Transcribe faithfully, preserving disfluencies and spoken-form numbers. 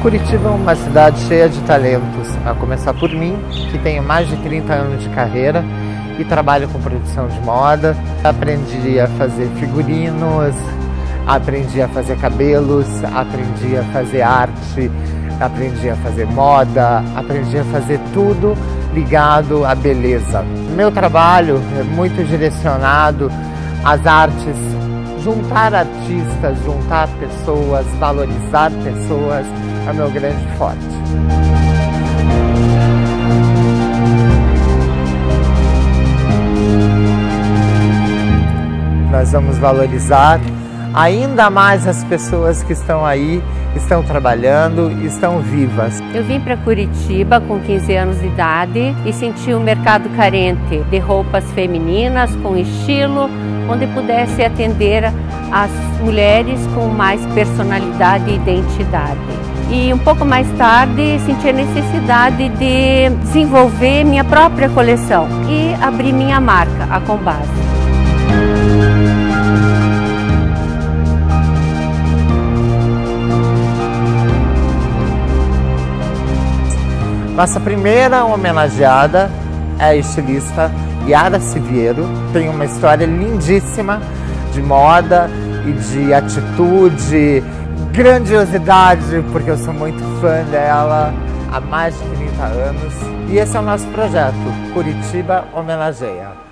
Curitiba é uma cidade cheia de talentos, a começar por mim, que tenho mais de trinta anos de carreira e trabalho com produção de moda. Aprendi a fazer figurinos, aprendi a fazer cabelos, aprendi a fazer arte, aprendi a fazer moda, aprendi a fazer tudo ligado à beleza. Meu trabalho é muito direcionado às artes, juntar artistas, juntar pessoas, valorizar pessoas é o meu grande forte. Nós vamos valorizar ainda mais as pessoas que estão aí, estão trabalhando e estão vivas. Eu vim para Curitiba com quinze anos de idade e senti um mercado carente de roupas femininas com estilo, onde pudesse atender as mulheres com mais personalidade e identidade. E um pouco mais tarde senti a necessidade de desenvolver minha própria coleção e abrir minha marca, a Combase. Nossa primeira homenageada é a estilista Yara Siviero. Tem uma história lindíssima de moda e de atitude, grandiosidade, porque eu sou muito fã dela há mais de trinta anos. E esse é o nosso projeto, Curitiba Homenageia.